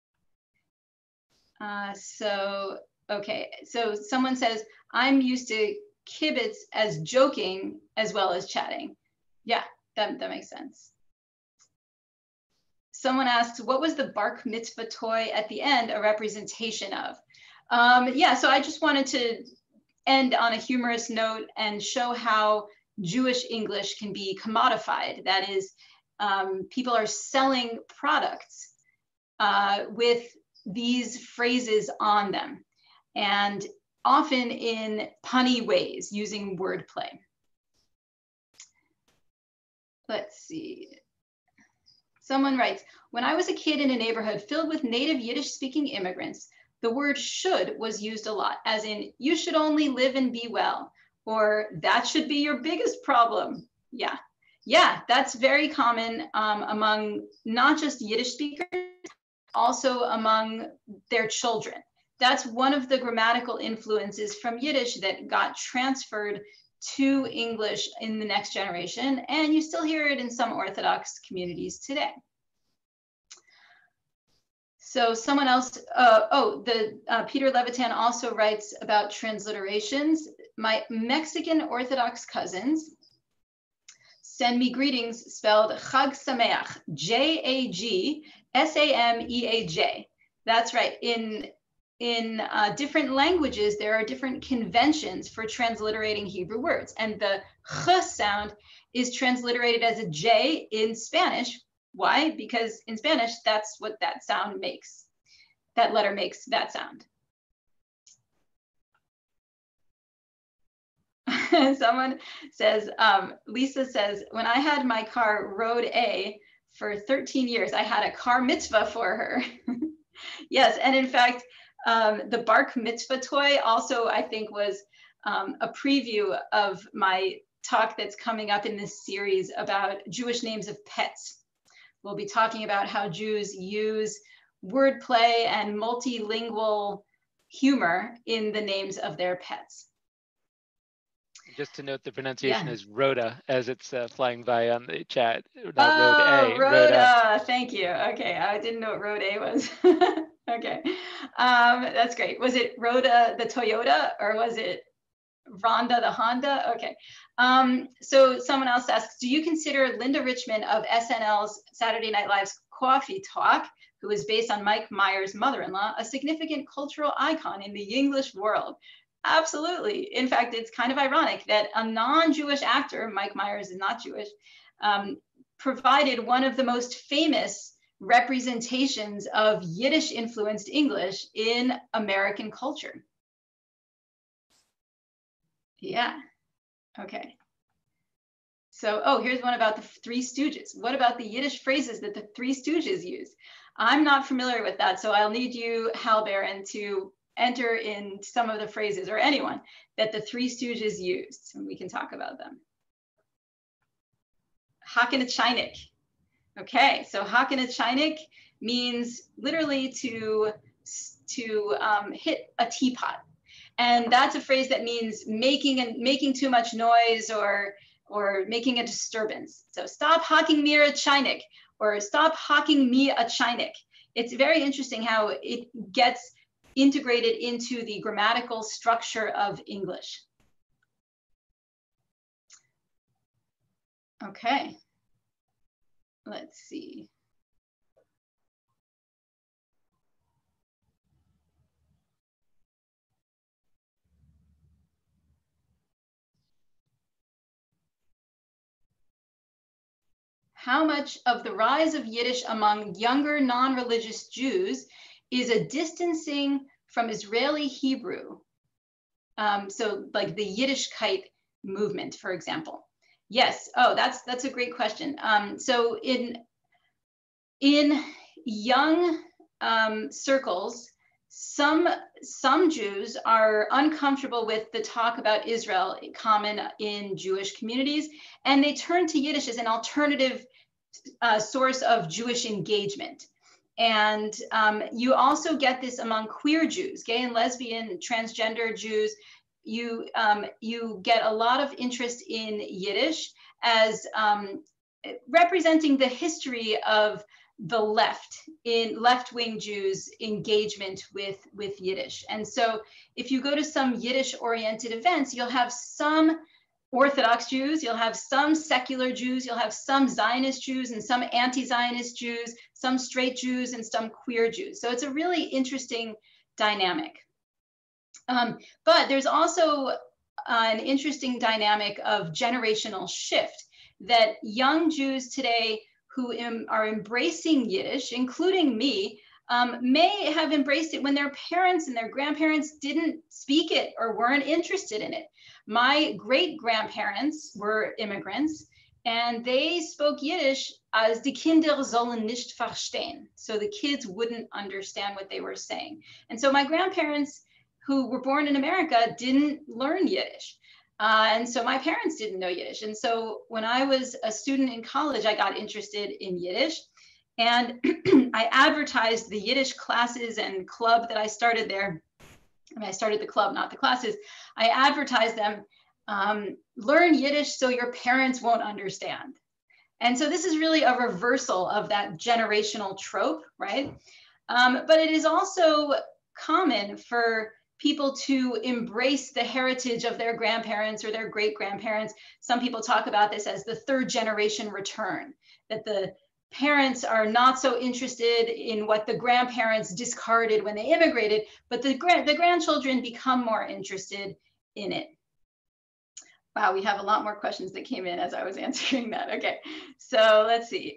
Okay, so someone says, I'm used to kibbutz as joking as well as chatting. Yeah, that makes sense. Someone asks, what was the bar mitzvah toy at the end a representation of? Yeah, so I just wanted to end on a humorous note and show how Jewish English can be commodified. That is, people are selling products with these phrases on them, and often in punny ways, using wordplay. Let's see. Someone writes, when I was a kid in a neighborhood filled with native Yiddish-speaking immigrants, the word should was used a lot, as in, you should only live and be well, or that should be your biggest problem. Yeah, that's very common among not just Yiddish speakers, also among their children. That's one of the grammatical influences from Yiddish that got transferred to English in the next generation, and you still hear it in some Orthodox communities today. So someone else, Peter Levitan also writes about transliterations. My Mexican Orthodox cousins send me greetings spelled Chag Sameach, J-A-G-S-A-M-E-A-J. That's right. In different languages, there are different conventions for transliterating Hebrew words. And the ch sound is transliterated as a J in Spanish. Why? Because in Spanish, that's what that sound makes. That letter makes that sound. Someone says, Lisa says, when I had my car Road A for 13 years, I had a car mitzvah for her. Yes, and in fact, the bar mitzvah toy also, I think, was a preview of my talk that's coming up in this series about Jewish names of pets. We'll be talking about how Jews use wordplay and multilingual humor in the names of their pets. Just to note, the pronunciation is Rhoda as it's flying by on the chat. Not Road A. Rhoda. Thank you. Okay, I didn't know what Road A was. Okay, that's great. Was it Rhoda the Toyota, or was it Rhonda the Honda? Okay. So someone else asks, do you consider Linda Richman of SNL's Saturday Night Live's Coffee Talk, who is based on Mike Myers' mother-in-law, a significant cultural icon in the English world? Absolutely. In fact, it's kind of ironic that a non-Jewish actor, Mike Myers is not Jewish, provided one of the most famous representations of Yiddish-influenced English in American culture. Yeah, okay. So, oh, here's one about the Three Stooges. What about the Yiddish phrases that the Three Stooges use? I'm not familiar with that, so I'll need you, Hal Barron, to enter in some of the phrases, or anyone, that the Three Stooges used, and we can talk about them. Haken a Chainik. Okay, so Haken a Chainik means literally to hit a teapot. And that's a phrase that means making too much noise or making a disturbance. So stop hawking me a Chainik, or stop hawking me a Chainik. It's very interesting how it gets integrated into the grammatical structure of English. Okay, let's see. How much of the rise of Yiddish among younger non-religious Jews is a distancing from Israeli Hebrew? So like the Yiddishkeit movement, for example. Yes, oh, that's a great question. So in young circles, some Jews are uncomfortable with the talk about Israel common in Jewish communities, and they turn to Yiddish as an alternative source of Jewish engagement. And you also get this among queer Jews, gay and lesbian, transgender Jews. You get a lot of interest in Yiddish as representing the history of the left-wing Jews' engagement with Yiddish. And so if you go to some Yiddish-oriented events, you'll have some Orthodox Jews, you'll have some secular Jews, you'll have some Zionist Jews and some anti-Zionist Jews, some straight Jews and some queer Jews. So it's a really interesting dynamic. But there's also an interesting dynamic of generational shift, that young Jews today who are embracing Yiddish, including me, may have embraced it when their parents and their grandparents didn't speak it or weren't interested in it. My great-grandparents were immigrants, and they spoke Yiddish as die Kinder sollen nicht verstehen. So the kids wouldn't understand what they were saying. And so my grandparents, who were born in America, didn't learn Yiddish. And so my parents didn't know Yiddish. And so when I was a student in college, I got interested in Yiddish. And I advertised the Yiddish classes and club that I started there. I mean, I started the club, not the classes. I advertised them, learn Yiddish so your parents won't understand. And so this is really a reversal of that generational trope, right? But it is also common for people to embrace the heritage of their grandparents or their great-grandparents. Some people talk about this as the third generation return, that the parents are not so interested in what the grandparents discarded when they immigrated, but the grandchildren become more interested in it. Wow, we have a lot more questions that came in as I was answering that. Okay, so let's see.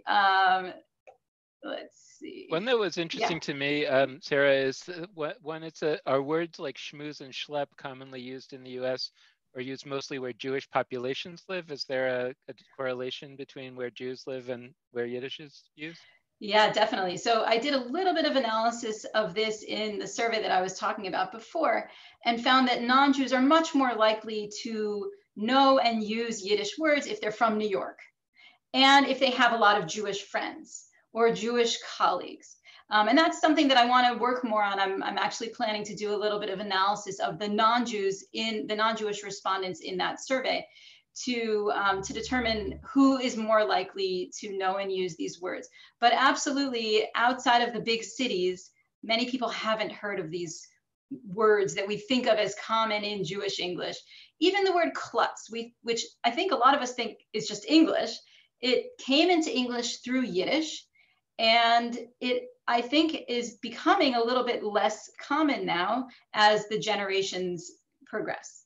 Let's see. One that was interesting to me, Sarah, is when are words like schmooze and schlep commonly used in the US or used mostly where Jewish populations live? Is there a correlation between where Jews live and where Yiddish is used? Yeah, definitely. So I did a little bit of analysis of this in the survey that I was talking about before, and found that non-Jews are much more likely to know and use Yiddish words if they're from New York, and if they have a lot of Jewish friends or Jewish colleagues. And that's something that I want to work more on. I'm actually planning to do a little bit of analysis of the non-Jews in the non-Jewish respondents in that survey to determine who is more likely to know and use these words. But absolutely, outside of the big cities, many people haven't heard of these words that we think of as common in Jewish English. Even the word klutz, which I think a lot of us think is just English, it came into English through Yiddish, and it, I think, is becoming a little bit less common now as the generations progress.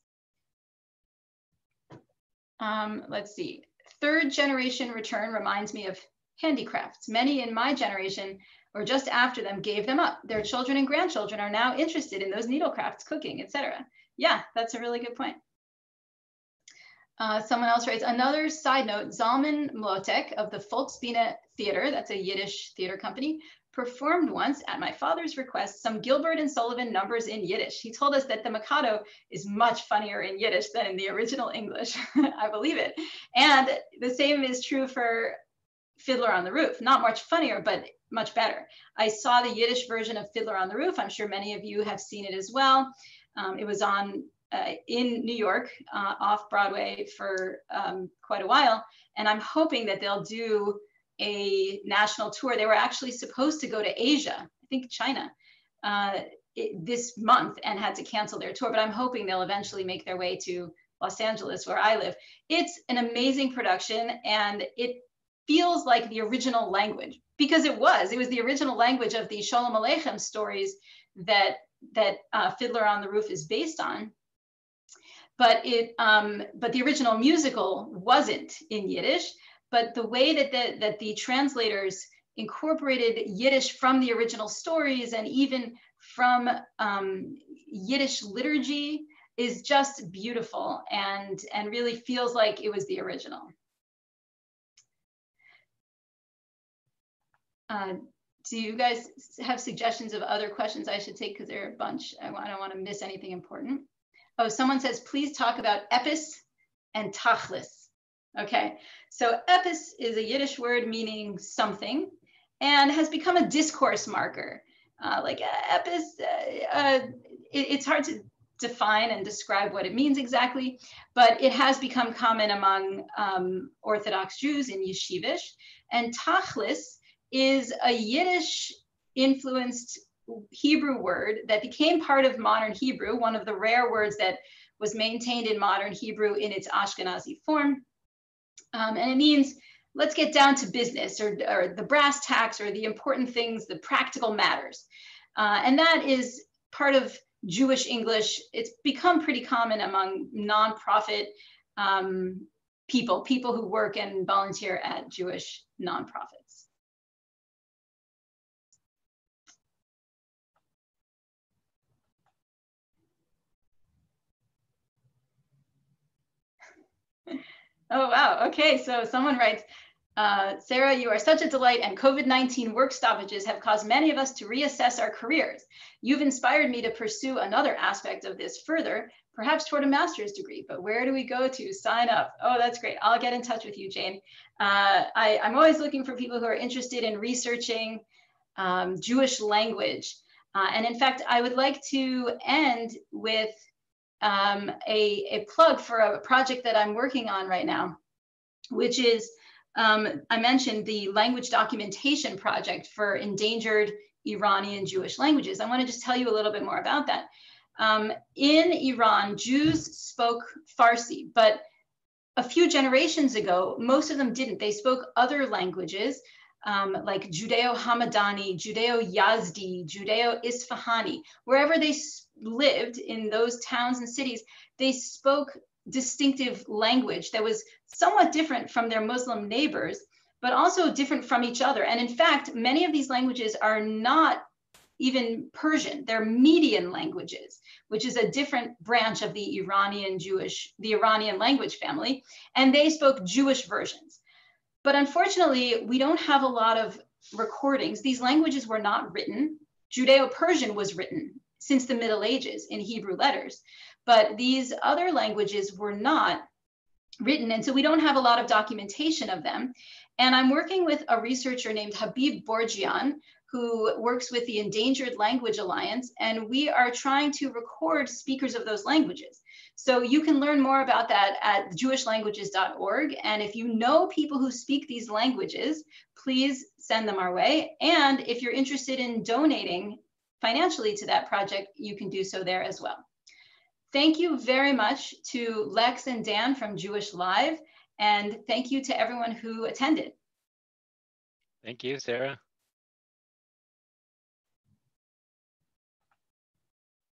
Let's see. Third generation return reminds me of handicrafts. Many in my generation or just after them gave them up. Their children and grandchildren are now interested in those needlecrafts, cooking, etc. Yeah, that's a really good point. Someone else writes, another side note, Zalman Mlotek of the Volksbühne Theater, that's a Yiddish theater company, performed once at my father's request some Gilbert and Sullivan numbers in Yiddish. He told us that the Mikado is much funnier in Yiddish than in the original English. I believe it. And the same is true for Fiddler on the Roof. Not much funnier, but much better. I saw the Yiddish version of Fiddler on the Roof. I'm sure many of you have seen it as well. It was on in New York, off Broadway for quite a while. And I'm hoping that they'll do a national tour. They were actually supposed to go to Asia, I think China, this month and had to cancel their tour, but I'm hoping they'll eventually make their way to Los Angeles, where I live. It's an amazing production, and it feels like the original language, because it was the original language of the Sholem Aleichem stories that Fiddler on the Roof is based on. But the original musical wasn't in Yiddish, but the way that the translators incorporated Yiddish from the original stories and even from Yiddish liturgy is just beautiful and really feels like it was the original. Do you guys have suggestions of other questions I should take? Because there are a bunch. I don't want to miss anything important. Oh, someone says, please talk about epis and tachlis. Okay, so epis is a Yiddish word meaning something and has become a discourse marker. Like epis, it's hard to define and describe what it means exactly, but it has become common among Orthodox Jews in yeshivish. And tachlis is a Yiddish influenced Hebrew word that became part of modern Hebrew, one of the rare words that was maintained in modern Hebrew in its Ashkenazi form. And it means, let's get down to business, or the brass tacks, or the important things, the practical matters. And that is part of Jewish English. It's become pretty common among nonprofit people who work and volunteer at Jewish nonprofits. Oh, wow. Okay, so someone writes, Sarah, you are such a delight, and COVID-19 work stoppages have caused many of us to reassess our careers. You've inspired me to pursue another aspect of this further, perhaps toward a master's degree, but where do we go to sign up? Oh, that's great. I'll get in touch with you, Jane. I'm always looking for people who are interested in researching Jewish language. And in fact, I would like to end with a plug for a project that I'm working on right now, which is, I mentioned the language documentation project for endangered Iranian Jewish languages. I want to just tell you a little bit more about that. In Iran, Jews spoke Farsi, but a few generations ago, most of them didn't. They spoke other languages, like Judeo-Hamadani, Judeo-Yazdi, Judeo-Isfahani. Wherever they lived in those towns and cities, they spoke distinctive language that was somewhat different from their Muslim neighbors, but also different from each other. And in fact, many of these languages are not even Persian. They're Median languages, which is a different branch of the Iranian language family. And they spoke Jewish versions. But unfortunately, we don't have a lot of recordings. These languages were not written. Judeo-Persian was written since the Middle Ages in Hebrew letters, but these other languages were not written. And so we don't have a lot of documentation of them. And I'm working with a researcher named Habib Borgian, who works with the Endangered Language Alliance, and we are trying to record speakers of those languages. So you can learn more about that at jewishlanguages.org. And if you know people who speak these languages, please send them our way. And if you're interested in donating financially to that project, you can do so there as well. Thank you very much to Lex and Dan from Jewish Live, and thank you to everyone who attended. Thank you, Sarah.